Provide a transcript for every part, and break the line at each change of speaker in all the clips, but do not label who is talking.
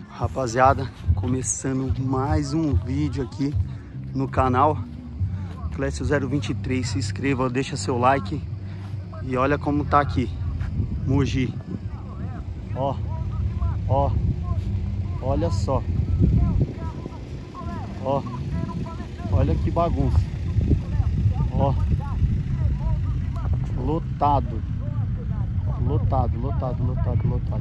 Rapaziada, começando mais um vídeo aqui no canal Clécio 023. Se inscreva, deixa seu like. E olha como tá aqui Mogi. Ó, ó, olha só. Ó, olha que bagunça. Ó, lotado. Lotado, lotado, lotado, lotado.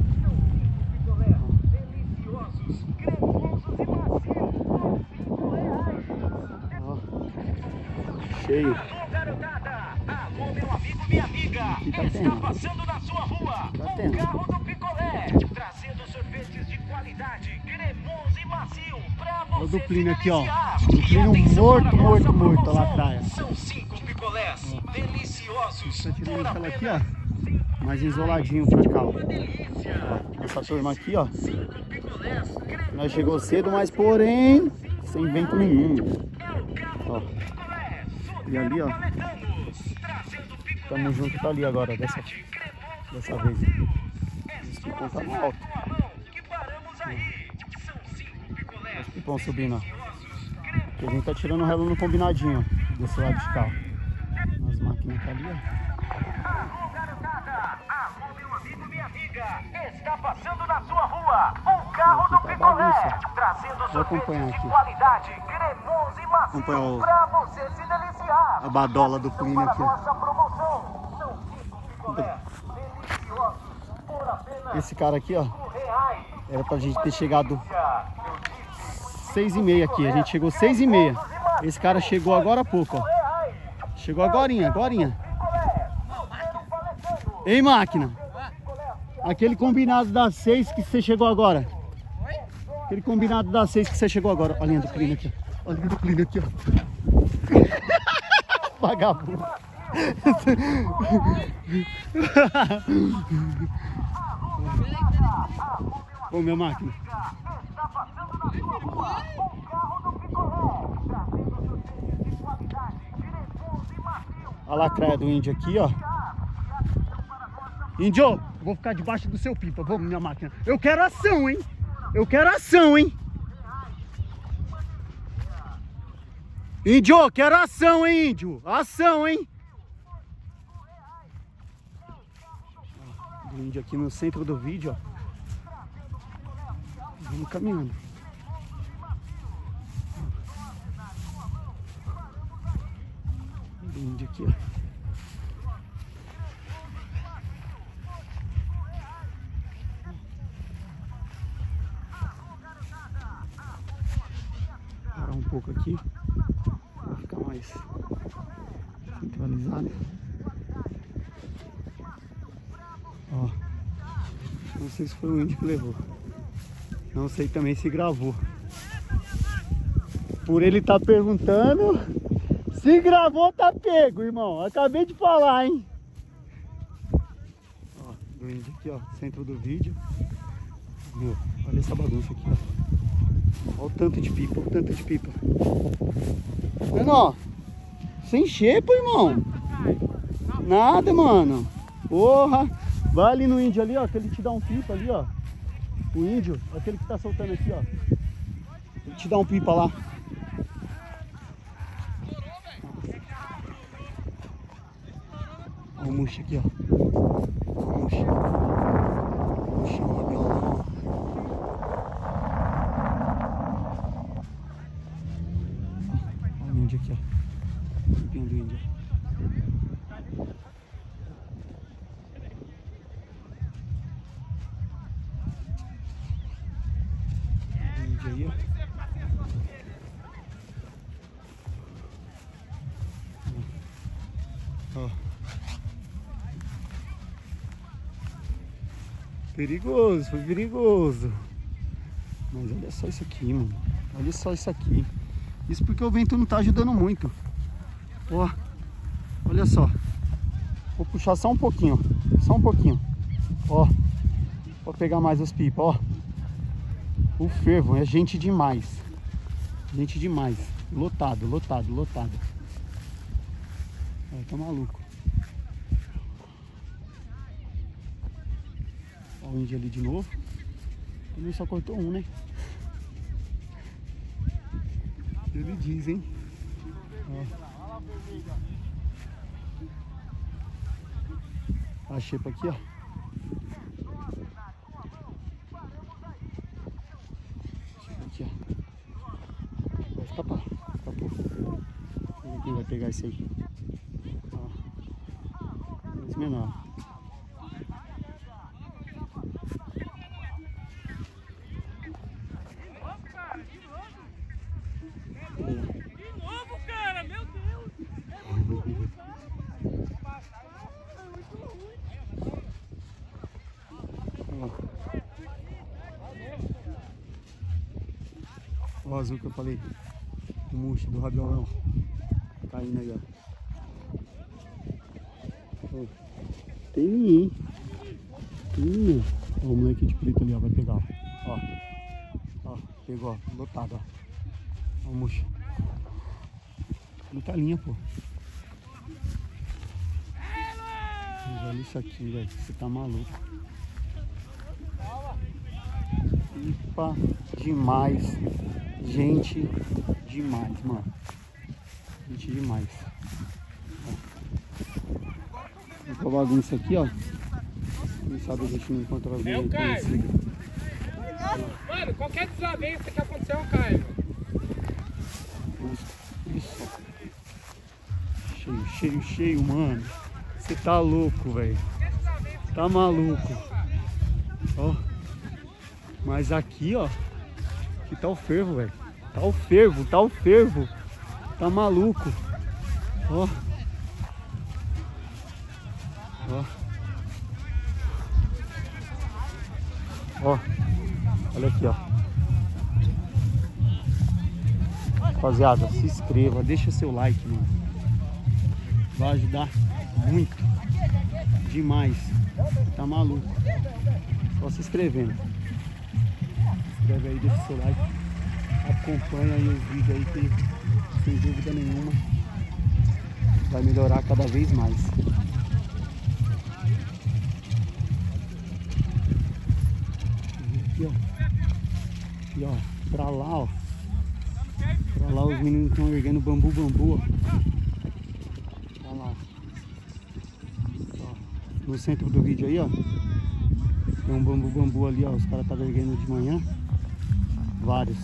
Ó, cheio.
Alô, meu amigo, minha amiga.
Aqui tá
Está
tendo.
passando na sua rua.
Tá tendo.
Carro do Picolé, trazendo sorvetes de qualidade, cremoso e macio pra você.
Olha o duplino aqui, ó.
deliciar.
Duplino
E atenção
morto,
para a
morto,
nossa
morto,
promoção.
lá atrás.
São 5 picolés deliciosos.
Tá tirando
por
aquela aqui, ó.
apenas
Mais isoladinho pra cá, ó.
uma delícia.
Essa turma aqui, ó.
5 picolés,
Nós chegou cedo, mas porém sem vento nenhum.
é o carro
Ó.
do Picolé.
E ali, ó.
Paletanos, trazendo picolé.
Tamo junto, tá ali agora, dessa vez. Esse pipão tá no alto.
Que paramos aí. São 5 picolés.
Os pipão subindo, ó. Porque a gente tá tirando o relo no combinadinho, ó. Desse lado de cá, ó. As máquinas tá ali, ó.
Alô, garotada! Alô, meu amigo, minha amiga! Está passando na sua rua o carro do
Aqui tá
Picolé,
bagunça.
trazendo
acompanhar
sorvetes de
aqui.
qualidade, cremoso e
Acompanhar
macio
o-
pra você se deliciar.
A badola do Plínio
Para
aqui, ó.
nossa promoção, são 5 picolés deliciosos por apenas
Esse cara aqui, ó.
R$5.
Era pra gente ter chegado
Eu disse
6h30 aqui. A gente chegou 6h30. Esse cara chegou agora há pouco, ó.
R$5.
Chegou agorinha, agorinha.
Picolé, você no paletano.
Ei, máquina. Aquele combinado das 6 que você chegou agora. Aquele combinado das 6 que você chegou agora. Olha a linha do Plínio aqui, ó. Olha a linha do Plínio aqui, ó. Vagabundo. Ô, minha máquina.
Está passando na sua rua o carro do Picolé, trazendo sorvetes de qualidade, cremoso e macio.
A lacraia do índio aqui, ó. Índio, eu vou ficar debaixo do seu pipa. Vamos, minha máquina. Eu quero ação, hein? Eu quero ação, hein? Índio, quero ação, hein, índio? Ação, hein? Do índio aqui no centro do vídeo, ó. Vamos caminhando. Do índio aqui, ó. Parar um pouco aqui para ficar mais centralizado. Ó, não sei se foi o índio que levou. Não sei também se gravou. Por ele tá perguntando, se gravou tá pego, irmão. Acabei de falar, hein? Ó, do índio aqui, ó, centro do vídeo. Meu, olha essa bagunça aqui, ó. Olha o tanto de pipa, olha o tanto de pipa. Mano, ó, sem xepa, irmão. Nada, mano. Porra. Vai ali no índio ali, ó, que ele te dá um pipa ali, ó. O índio, aquele que tá soltando aqui, ó. Ele te dá um pipa lá. Olha o murcho aqui, ó. Olha o murcho. Murcho, ó, violão, ó. Olha o índio aqui, ó. Pipinho do índio. O índio aí, ó. Ó. Perigoso, foi perigoso. Mas olha só isso aqui, mano. Olha só isso aqui. Isso porque o vento não tá ajudando muito. Ó, olha só. Vou puxar só um pouquinho, só um pouquinho. Ó, vou pegar mais os pipas, ó. O fervo é gente demais. Gente demais. Lotado, lotado, lotado. Tá maluco. Ó o índio ali de novo. Ele só cortou um, né? Ele diz, hein? Ó. A xepa aqui, ó. Aqui, ó. Vai escapar. Escapou. Vamos ver quem vai pegar esse aí. Ó. Esse menor.
De novo, cara, meu Deus!
Ó o azul que eu falei. O murcho do rabiolão. Caindo aí, ó. Tem ninguém, hein? Tem ninguém. Ó, o moleque de preto ali, ó. Vai pegar, ó. Ó, pegou, ó. Lotado, ó. Ó o murcho. Muita linha, pô. Mas olha isso aqui, velho. Você tá maluco. Pipa demais. Gente demais, mano. Gente demais. Essa bagunça aqui, ó. Quem sabe a gente não encontra alguém conhecido.
Mano, qualquer desavença que aconteceu, Caio.
Isso. Cheio, mano. Você tá louco, velho. Tá maluco. Ó. Mas aqui, ó. Aqui tá o fervo, velho. Tá o fervo. Tá maluco. Ó. Ó. Ó. Olha aqui, ó. Rapaziada, se inscreva, deixa seu like, mano. Vai ajudar muito. Demais. Tá maluco. Só se inscrevendo. Se inscreve aí, deixa seu like. Acompanha aí os vídeos aí que, sem dúvida nenhuma, vai melhorar cada vez mais. Aqui, ó. Aqui, ó. Pra lá, ó. Pra lá os meninos estão erguendo bambu, ó. Pra lá. Ó. No centro do vídeo aí, ó. Tem um bambu ali, ó. Os caras estavam erguendo de manhã. Vários.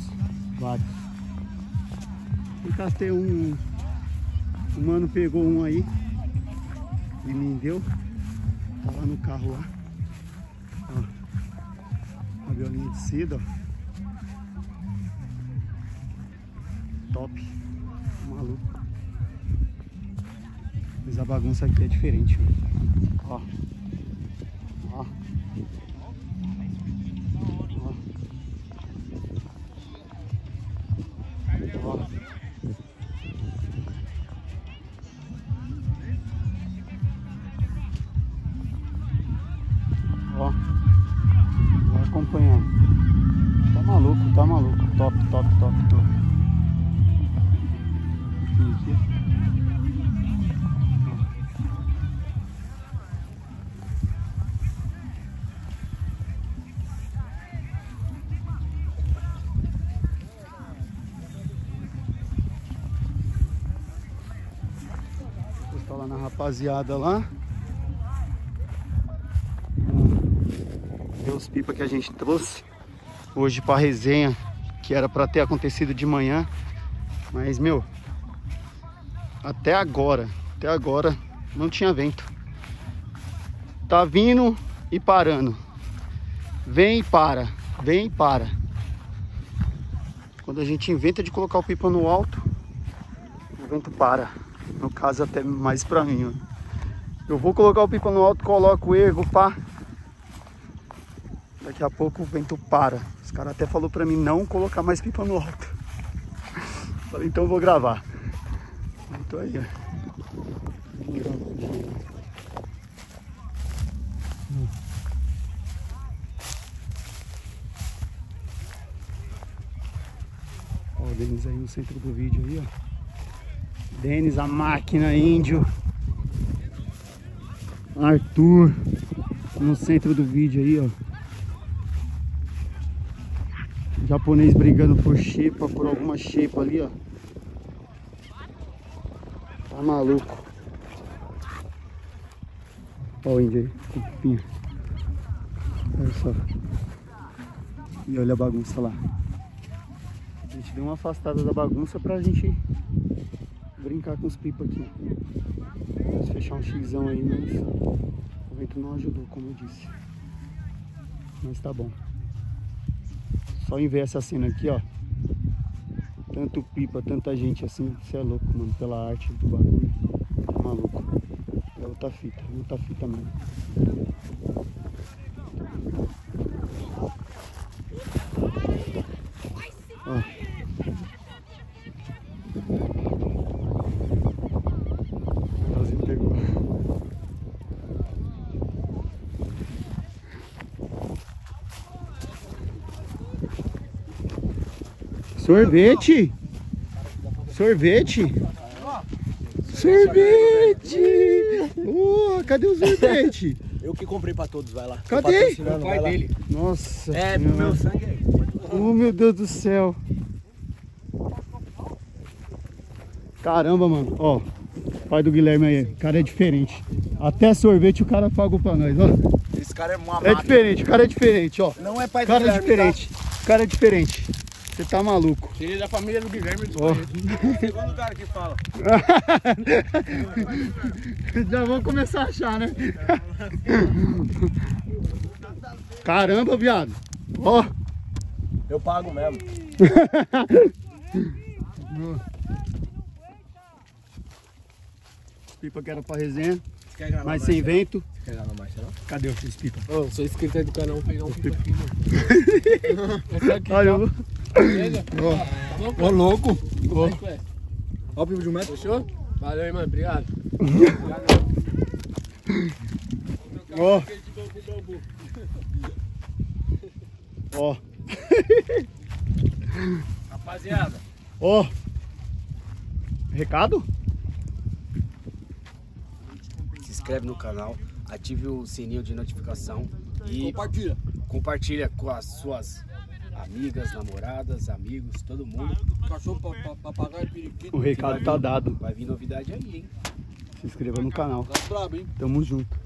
Eu castei um mano pegou um aí e me deu. Tá lá no carro lá. Ó. A violinha de seda, ó. Top. Maluco. Mas a bagunça aqui é diferente, velho. Ó. Ó. Ó, vai acompanhando. Tá maluco. Top. Aqui. Vou estar lá na rapaziada lá. Os pipa que a gente trouxe hoje para resenha, que era para ter acontecido de manhã, mas meu, até agora não tinha vento. Tá vindo e parando, vem e para. Quando a gente inventa de colocar o pipa no alto, o vento para. No caso até mais para mim, ó. Eu vou colocar o pipa no alto, coloco o ergo, pá. Daqui a pouco o vento para. Os caras até falaram pra mim não colocar mais pipa no alto. Falei, então eu vou gravar. Então aí, ó. Ó o Denis aí no centro do vídeo aí, ó. Denis, a máquina, índio. Arthur no centro do vídeo aí, ó. Japonês brigando por xepa, por alguma xepa ali, ó. Tá maluco. Ó o índio aí, com o pipinho. Olha só. E olha a bagunça lá. A gente deu uma afastada da bagunça pra gente brincar com os pipas aqui. Vamos fechar um xizão aí, mas o vento não ajudou, como eu disse. Mas tá bom. Só em ver essa cena aqui, ó. Tanto pipa, tanta gente assim. Você é louco, mano. Pela arte do bagulho. Tá maluco. É outra fita mesmo. Ó. O pegou. Sorvete! Sorvete! Sorvete! Cadê o sorvete?
Eu que comprei pra todos, vai lá.
Cadê?
O pai dele.
Nossa
É,
senhora.
meu sangue aí.
Oh, meu Deus do céu. Caramba, mano. Ó, pai do Guilherme aí. O cara é diferente. Até sorvete o cara pagou pra nós, ó.
Esse cara é uma
É diferente, o cara é diferente, ó.
Não é pai
O
do
cara é
Guilherme,
diferente. O cara é diferente. Você tá maluco.
Filho da família do Guilherme.
Ó.
Segundo cara que fala.
Já vão começar a achar, né? Caramba, viado. Ó.
Eu pago mesmo.
Pipa que era pra resenha,
Você quer gravar
mas
mais,
sem
será?
vento.
Você quer gravar mais, será?
Cadê os pipa?
Ô, sou inscrito aí do canal, vou pegar um pipa aqui, mano. Essa aqui,
Olha, eu vou...
beleza?
Ó.
Tá bom,
Ô, louco. Ó.
Ó o pipo de 1 metro.
Fechou? Valeu aí, mano. Obrigado.
Ó. Ó.
Rapaziada.
Ó. Recado?
Se inscreve no canal, ative o sininho de notificação e
Compartilha.
compartilha com as suas amigas, namoradas, amigos, todo mundo.
Cachorro, papagaio, periquito.
O recado tá dado.
Vai vir novidade aí, hein?
Se inscreva no canal.
Tá brabo, hein?
Tamo junto.